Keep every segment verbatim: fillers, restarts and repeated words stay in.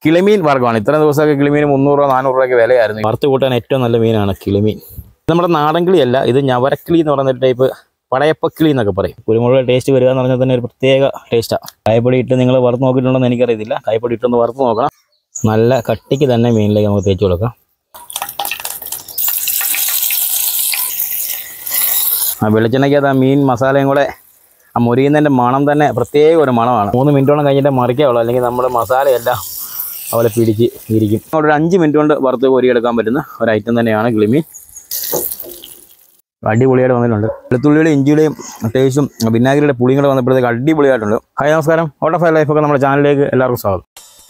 കിളിമീൻ വർഗ്ഗമാണ്. ഇത്രയും ദിവസമൊക്കെ കിളിമീൻ മുന്നൂറ് രൂപ നാനൂറ് രൂപയ്ക്ക് വിലയായിരുന്നു. വറുത്ത് കൂട്ടാൻ ഏറ്റവും നല്ല മീനാണ് കിളിമീൻ. നമ്മുടെ നാടൻ കിളിയല്ല, ഇത് ഞവരക്കിളി എന്ന് പറയുന്ന ഒരു ടൈപ്പ് പടയപ്പക്കിളി എന്നൊക്കെ പറയും. കുരുമുളക് ടേസ്റ്റ് വരിക എന്ന് പറഞ്ഞാൽ തന്നെ ഒരു പ്രത്യേക ടേസ്റ്റാണ്. കായപ്പൊടി ഇട്ട് നിങ്ങൾ വറുത്ത് നോക്കിയിട്ടുണ്ടെന്ന് എനിക്കറിയത്തില്ല. കായപ്പൊടി ഇട്ടൊന്ന് വറുത്ത് നോക്കണം. നല്ല കട്ടിക്ക് തന്നെ മീനിലേക്ക് നമുക്ക് തേച്ച് കൊടുക്കാം. ആ വെളിച്ചെണ്ണയ്ക്കകത്ത് ആ മീൻ മസാലയും കൂടെ ആ മുരിയുന്നതിൻ്റെ മണം തന്നെ പ്രത്യേക ഒരു മണമാണ്. മൂന്ന് മിനിറ്റോളം കഴിഞ്ഞിട്ട് മറിക്കാവുള്ളൂ, അല്ലെങ്കിൽ നമ്മുടെ മസാലയെല്ലാം അതുപോലെ പിടിച്ച് ഇരിക്കും. ഒരു അഞ്ച് മിനിറ്റ് കൊണ്ട് വറുത്ത് കോരിയെടുക്കാൻ പറ്റുന്ന ഒരു ഐറ്റം തന്നെയാണ് കിളിമീൻ. അടിപൊളിയായിട്ട് വന്നിട്ടുണ്ട്. വെളുത്തുള്ളിയുടെയും ഇഞ്ചിയുടെയും ടേസ്റ്റും വിനാഗിരിയുടെ പുളിയും കൂടെ വന്നപ്പോഴത്തേക്ക് അടിപൊളിയായിട്ടുണ്ട്. ഹായ് നമസ്കാരം, ഔട്ട് ഓഫ് ലൈഫൊക്കെ നമ്മുടെ ചാനലിലേക്ക് എല്ലാവർക്കും സ്വാഗതം.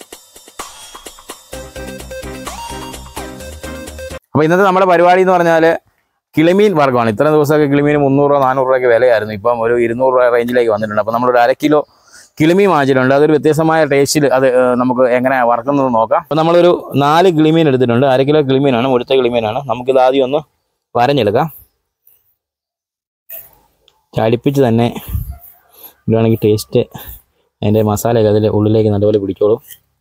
അപ്പോൾ ഇന്നത്തെ നമ്മുടെ പരിപാടി എന്ന് പറഞ്ഞാൽ കിളിമീൻ വർഗ്ഗമാണ്. ഇത്രയും ദിവസമൊക്കെ കിളിമീൻ മുന്നൂറ് രൂപ നാനൂറ് രൂപയ്ക്ക് വിലയായിരുന്നു. ഇപ്പം ഒരു ഇരുന്നൂറ് രൂപ റേഞ്ചിലേക്ക് വന്നിട്ടുണ്ട്. അപ്പോൾ നമ്മളൊരു അര കിലോ കിളിമീൻ വാങ്ങിച്ചിട്ടുണ്ട്. അതൊരു വ്യത്യസ്തമായ ടേസ്റ്റിൽ അത് നമുക്ക് എങ്ങനെ വറക്കുന്നത് നോക്കാം. അപ്പോൾ നമ്മളൊരു നാല് കിളിമീൻ എടുത്തിട്ടുണ്ട്. അര കിലോ കിളിമീനാണ്, മുഴുത്ത കിളിമീനാണ്. നമുക്കിത് ആദ്യം ഒന്ന് വരഞ്ഞെടുക്കാം. ചടിപ്പിച്ച് തന്നെ ഇടുകയാണെങ്കിൽ ടേസ്റ്റ് അതിൻ്റെ മസാലയൊക്കെ അതിൻ്റെ ഉള്ളിലേക്ക് നല്ലപോലെ പിടിച്ചോളും.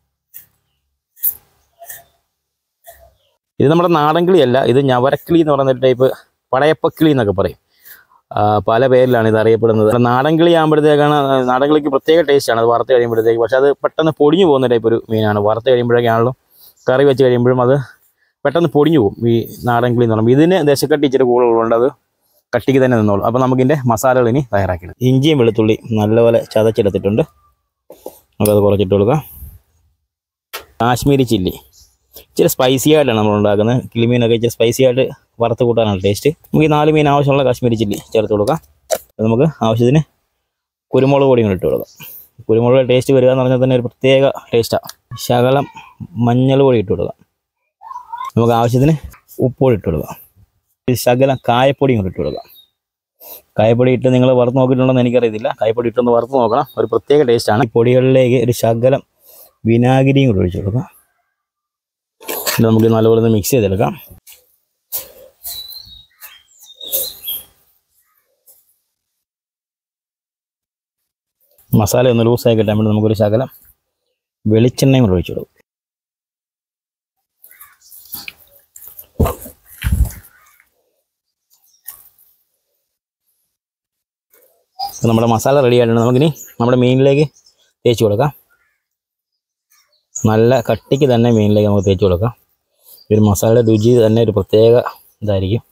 ഇത് നമ്മുടെ നാടൻ കിളിയല്ല, ഇത് ഞവരക്കിളി എന്ന് പറയുന്നൊരു ടൈപ്പ് പടയപ്പക്കിളി എന്നൊക്കെ പറയും. പല പേരിലാണ് ഇത് അറിയപ്പെടുന്നത്. നാടൻ കിളി ആകുമ്പോഴത്തേക്കാണ്, നാടൻ കിളിക്ക് പ്രത്യേക ടേസ്റ്റാണ് അത് വറുത്ത് കഴിയുമ്പോഴത്തേക്ക്. പക്ഷേ അത് പെട്ടെന്ന് പൊടിഞ്ഞു പോകുന്ന ടൈപ്പ് ഒരു മീനാണ്. വറുത്ത് കഴിയുമ്പോഴേക്കാണല്ലോ കറി വെച്ച് കഴിയുമ്പോഴും അത് പെട്ടെന്ന് പൊടിഞ്ഞു പോകും ഈ നാടൻ കിളി എന്ന് പറയുമ്പോൾ. ഇതിന് ദശക്കട്ടി ഇച്ചിരി കൂടുതലുണ്ട്, അത് കട്ടിക്ക് തന്നെ നിന്നോളൂ. അപ്പോൾ നമുക്കിൻ്റെ മസാലകൾ ഇനി തയ്യാറാക്കിയത്. ഇഞ്ചിയും വെളുത്തുള്ളി നല്ലപോലെ ചതച്ചെടുത്തിട്ടുണ്ട്, നമുക്കത് കുറച്ചിട്ട് കൊടുക്കാം. കാശ്മീരി ചില്ലി ഇച്ചിരി സ്പൈസി ആയിട്ടാണ് നമ്മൾ ഉണ്ടാക്കുന്നത്. കിളിമീനൊക്കെ ഇച്ചിരി സ്പൈസി ആയിട്ട് വറുത്ത് കൂട്ടാനാണ് ടേസ്റ്റ്. നമുക്ക് ഈ നാല് മീൻ ആവശ്യമുള്ള കാശ്മീരി ചില്ലി ചേർത്ത് കൊടുക്കാം. നമുക്ക് ആവശ്യത്തിന് കുരുമുളക് പൊടിയും കൂടി ഇട്ട് കൊടുക്കാം. കുരുമുളക് ടേസ്റ്റ് വരിക എന്ന് പറഞ്ഞാൽ തന്നെ ഒരു പ്രത്യേക ടേസ്റ്റാണ്. ശകലം മഞ്ഞൾ പൊടി ഇട്ട് കൊടുക്കാം. നമുക്ക് ആവശ്യത്തിന് ഉപ്പൊടി ഇട്ട് കൊടുക്കാം. ശകലം കായപ്പൊടിയും കൂടി ഇട്ട് കൊടുക്കാം. കായപ്പൊടി ഇട്ട് നിങ്ങൾ വറുത്ത് നോക്കിയിട്ടുണ്ടെന്ന് എനിക്കറിയത്തില്ല. കായപ്പൊടി ഇട്ടൊന്ന് വറുത്ത് നോക്കണം, ഒരു പ്രത്യേക ടേസ്റ്റാണ്. ഈ പൊടികളിലേക്ക് ഒരു ശകലം വിനാഗിരിയും കൂടി ഒഴിച്ച് കൊടുക്കാം. നമുക്ക് നല്ലപോലെ ഒന്ന് മിക്സ് ചെയ്തെടുക്കാം. മസാല ഒന്ന് ലൂസായി കിട്ടാൻ വേണ്ടി നമുക്കൊരു ശകലം വെളിച്ചെണ്ണയും കൂടെ ഒഴിച്ചു കൊടുക്കും. നമ്മുടെ മസാല റെഡി ആയിട്ടുണ്ട്. നമുക്കിനി നമ്മുടെ മീനിലേക്ക് തേച്ച് കൊടുക്കാം. നല്ല കട്ടിക്ക് തന്നെ മീനിലേക്ക് നമുക്ക് തേച്ച് കൊടുക്കാം. ഒരു മസാലയുടെ രുചി തന്നെ ഒരു പ്രത്യേക ഇതായിരിക്കും.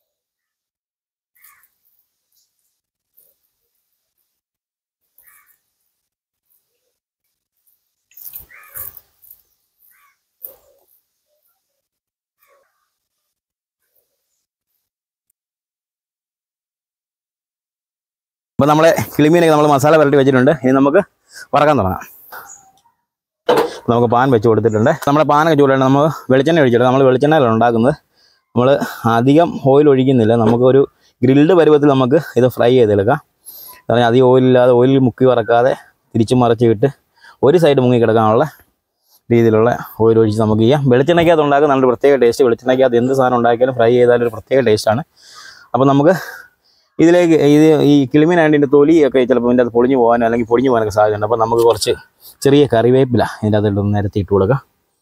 അപ്പോൾ നമ്മളെ കിളിമീനൊക്കെ നമ്മൾ മസാല പുരട്ടി വെച്ചിട്ടുണ്ട്. ഇനി നമുക്ക് വറക്കാൻ തുടങ്ങാം. നമുക്ക് പാൻ വെച്ച് കൊടുത്തിട്ടുണ്ട്. നമ്മുടെ പാനൊക്കെ ചൂടാണ്. നമ്മൾ വെളിച്ചെണ്ണ ഒഴിച്ചിട്ട് നമ്മൾ വെളിച്ചെണ്ണയിലാണ് ഉണ്ടാക്കുന്നത്. നമ്മൾ അധികം ഓയിൽ ഒഴിക്കുന്നില്ല. നമുക്കൊരു ഗ്രിൽഡ് പരുവത്തിൽ നമുക്ക് ഇത് ഫ്രൈ ചെയ്തെടുക്കാം. കാരണം അധികം ഓയിലില്ലാതെ, ഓയിലിൽ മുക്കി വറക്കാതെ തിരിച്ച് മറിച്ച് വിട്ട് ഒരു സൈഡ് മുങ്ങി കിടക്കാനുള്ള രീതിയിലുള്ള ഓയിൽ ഒഴിച്ച് നമുക്ക് ചെയ്യാം. വെളിച്ചെണ്ണയ്ക്കകത്ത് ഉണ്ടാക്കുന്ന നല്ല പ്രത്യേക ടേസ്റ്റ്. വെളിച്ചെണ്ണയ്ക്കകത്ത് എന്ത് സാധനം ഉണ്ടാക്കിയാലും ഫ്രൈ ചെയ്താലും ഒരു പ്രത്യേക ടേസ്റ്റാണ്. അപ്പോൾ നമുക്ക് ഇതിലേക്ക് ഇത് ഈ കിളിമീനായിട്ട് ഇതിൻ്റെ തൊലിയൊക്കെ ചിലപ്പോൾ ഇതിൻ്റെ അത് പൊളിഞ്ഞു പോകാനോ അല്ലെങ്കിൽ പൊടിഞ്ഞു പോകാനൊക്കെ സാധ്യതയുണ്ട്. അപ്പോൾ നമുക്ക് കുറച്ച് ചെറിയ കറിവേപ്പില ഇതിൻ്റെ അതിലൊന്ന് നിരത്തി ഇട്ട് കൊടുക്കുക.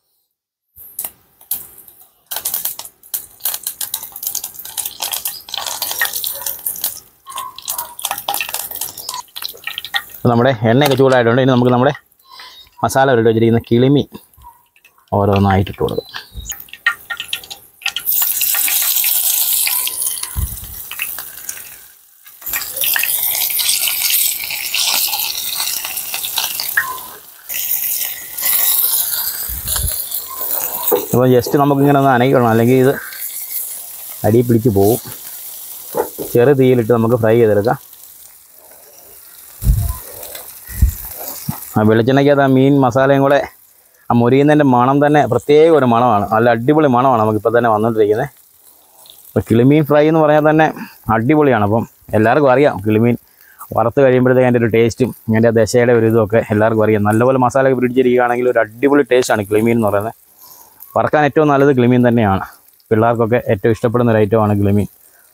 നമ്മുടെ എണ്ണയൊക്കെ ചൂടായിട്ടുണ്ട്. ഇനി നമുക്ക് നമ്മുടെ മസാല ഇട്ട് വെച്ചിരിക്കുന്ന കിളിമീൻ ഓരോന്നായിട്ട് ഇട്ട് കൊടുക്കാം. അപ്പോൾ ജസ്റ്റ് നമുക്കിങ്ങനെ ഒന്ന് അനക്കണം, അല്ലെങ്കിൽ ഇത് അടി പിടിച്ച് പോവും. ചെറു തീയിലിട്ട് നമുക്ക് ഫ്രൈ ചെയ്തെടുക്കാം. ആ വെളിച്ചെണ്ണയ്ക്കകത്ത് ആ മീൻ മസാലയും കൂടെ ആ മുരിയുന്നതിൻ്റെ മണം തന്നെ പ്രത്യേക ഒരു മണമാണ്. നല്ല അടിപൊളി മണമാണ് നമുക്കിപ്പോൾ തന്നെ വന്നുകൊണ്ടിരിക്കുന്നത്. അപ്പോൾ കിളിമീൻ ഫ്രൈ എന്ന് പറഞ്ഞാൽ തന്നെ അടിപൊളിയാണ്. അപ്പം എല്ലാവർക്കും അറിയാം കിളിമീൻ വറുത്ത് കഴിയുമ്പോഴത്തേക്ക് അതിൻ്റെ ഒരു ടേസ്റ്റും അതിൻ്റെ ദശയുടെ ഒരു ഇതുമൊക്കെ എല്ലാവർക്കും അറിയാം. നല്ലപോലെ മസാലയൊക്കെ പിടിച്ചിരിക്കുകയാണെങ്കിൽ ഒരു അടിപൊളി ടേസ്റ്റാണ് കിളിമീൻ എന്ന് പറയുന്നത്. വറക്കാൻ ഏറ്റവും നല്ലത് കിളിമീൻ തന്നെയാണ്. പിള്ളേർക്കൊക്കെ ഏറ്റവും ഇഷ്ടപ്പെടുന്ന ഒരു ഐറ്റമാണ് കിളിമീൻ.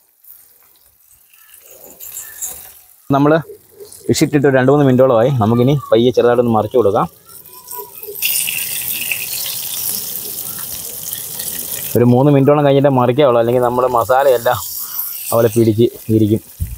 നമ്മൾ ഫിഷ് ഇട്ടിട്ട് രണ്ട് മൂന്ന് മിനിറ്റോളമായി. നമുക്കിനി പയ്യെ ചെറുതായിട്ടൊന്ന് മറിച്ച് കൊടുക്കാം. ഒരു മൂന്ന് മിനിറ്റോളം കഴിഞ്ഞിട്ട് മറിക്കാവുള്ളൂ, അല്ലെങ്കിൽ നമ്മുടെ മസാലയെല്ലാം അവളെ പിടിച്ച് ഇരിക്കും.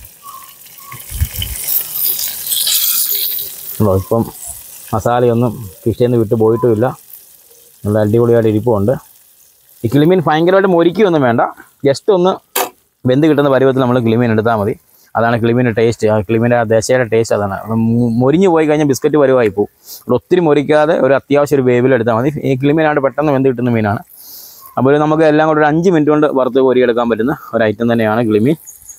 ഇപ്പം മസാലയൊന്നും കിച്ചണിൽ നിന്ന് വിട്ട് പോയിട്ടുമില്ല, നല്ല അടിപൊളിയായിട്ട് ഇരിപ്പുണ്ട്. ഈ കിളിമീൻ ഭയങ്കരമായിട്ട് മൊരിക്കുകയൊന്നും വേണ്ട, ജസ്റ്റ് ഒന്ന് വെന്ത് കിട്ടുന്ന പരുവത്തിൽ നമ്മൾ കിളിമീൻ എടുത്താൽ മതി. അതാണ് കിളിമീൻ്റെ ടേസ്റ്റ്. ആ കിളിമീൻ്റെ ആ ദശയുടെ ടേസ്റ്റ് അതാണ്. മൊരിഞ്ഞ് പോയി കഴിഞ്ഞാൽ ബിസ്ക്കറ്റ് പരുവായി പോകും. ഒത്തിരി മൊരിക്കാതെ ഒരു അത്യാവശ്യം ഒരു വേവിൽ എടുത്താൽ മതി. ഈ കിളിമീനായിട്ട് പെട്ടെന്ന് വെന്ത് കിട്ടുന്ന മീനാണ്. അപ്പോൾ നമുക്ക് എല്ലാം കൂടെ ഒരു അഞ്ച് മിനിറ്റ് കൊണ്ട് വറുത്ത് കോരിയെടുക്കാൻ പറ്റുന്ന ഒരു ഐറ്റം തന്നെയാണ് കിളിമീൻ.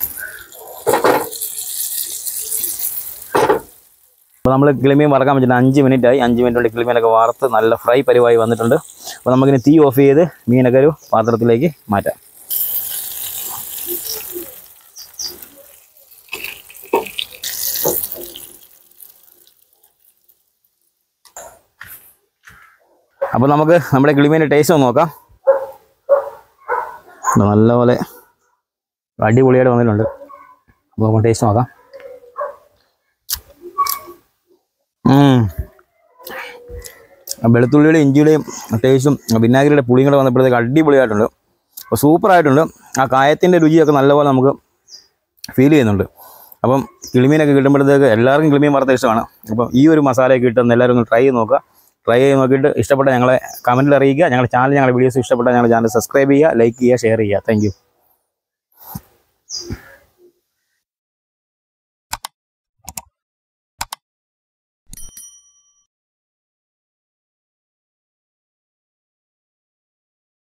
അപ്പോൾ നമ്മൾ കിളിമീൻ വറക്കാൻ പറ്റുന്ന അഞ്ച് മിനിറ്റായി. അഞ്ച് മിനിറ്റ് കൊണ്ട് കിളിമീനൊക്കെ വറുത്ത് നല്ല ഫ്രൈ പരുവായി വന്നിട്ടുണ്ട്. അപ്പോൾ നമുക്കിനി തീ ഓഫ് ചെയ്ത് മീനൊക്കെ ഒരു പാത്രത്തിലേക്ക് മാറ്റാം. അപ്പോൾ നമുക്ക് നമ്മുടെ കിളിമീൻ്റെ ടേസ്റ്റ് ഒന്ന് നോക്കാം. നല്ലപോലെ അടിപൊളിയായിട്ട് വന്നിട്ടുണ്ട്. അപ്പോൾ നമുക്ക് ടേസ്റ്റ് നോക്കാം. വെളുത്തുള്ളിയുടെ ഇഞ്ചിയുടെയും ടേസ്റ്റും വിനാഗിരിയുടെ പുളിയും കൂടെ വന്നപ്പോഴത്തേക്ക് അടിപൊളിയായിട്ടുണ്ട്. അപ്പോൾ സൂപ്പറായിട്ടുണ്ട്. ആ കായത്തിൻ്റെ രുചിയൊക്കെ നല്ലപോലെ നമുക്ക് ഫീൽ ചെയ്യുന്നുണ്ട്. അപ്പം കിളിമീനൊക്കെ കിട്ടുമ്പോഴത്തേക്ക് എല്ലാവർക്കും കിളിമീൻ വറുത്ത ഇഷ്ടമാണ്. അപ്പം ഈ ഒരു മസാലയൊക്കെ കിട്ടുന്ന എല്ലാവരും ഒന്ന് ട്രൈ ചെയ്ത് നോക്കുക. ട്രൈ ചെയ്ത് നോക്കിയിട്ട് ഇഷ്ടപ്പെട്ട ഞങ്ങളെ കമൻറ്റിൽ അറിയിക്കുക. ഞങ്ങളുടെ ചാനൽ ഞങ്ങളുടെ വീഡിയോസ് ഇഷ്ടപ്പെട്ടാൽ ഞങ്ങളുടെ ചാനൽ സബ്സ്ക്രൈബ് ചെയ്യുക, ലൈക്ക് ചെയ്യുക, ഷെയർ ചെയ്യുക. Thank U.